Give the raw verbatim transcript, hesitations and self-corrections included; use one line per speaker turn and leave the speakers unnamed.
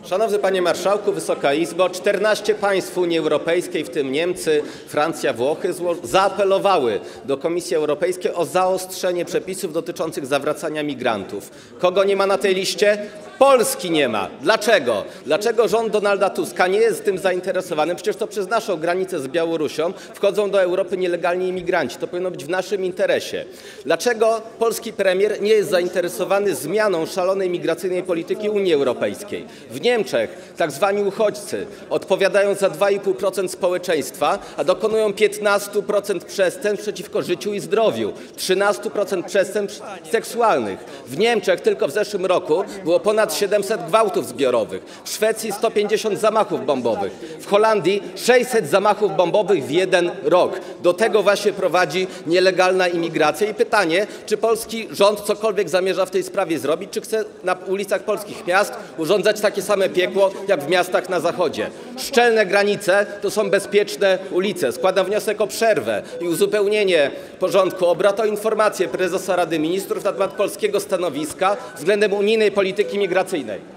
Szanowny Panie Marszałku, Wysoka Izbo, czternaście państw Unii Europejskiej, w tym Niemcy, Francja, Włochy, zaapelowały do Komisji Europejskiej o zaostrzenie przepisów dotyczących zawracania migrantów. Kogo nie ma na tej liście? Polski nie ma. Dlaczego? Dlaczego rząd Donalda Tuska nie jest tym zainteresowany? Przecież to przez naszą granicę z Białorusią wchodzą do Europy nielegalni imigranci. To powinno być w naszym interesie. Dlaczego polski premier nie jest zainteresowany zmianą szalonej migracyjnej polityki Unii Europejskiej? W Niemczech tak zwani uchodźcy odpowiadają za dwa i pół procent społeczeństwa, a dokonują piętnaście procent przestępstw przeciwko życiu i zdrowiu, trzynaście procent przestępstw seksualnych. W Niemczech tylko w zeszłym roku było ponad siedemset gwałtów zbiorowych, w Szwecji sto pięćdziesiąt zamachów bombowych, w Holandii sześćset zamachów bombowych w jeden rok. Do tego właśnie prowadzi nielegalna imigracja. I pytanie, czy polski rząd cokolwiek zamierza w tej sprawie zrobić, czy chce na ulicach polskich miast urządzać takie same piekło, jak w miastach na zachodzie. Szczelne granice to są bezpieczne ulice. Składam wniosek o przerwę i uzupełnienie porządku obrad o informację prezesa Rady Ministrów na temat polskiego stanowiska względem unijnej polityki migracyjnej.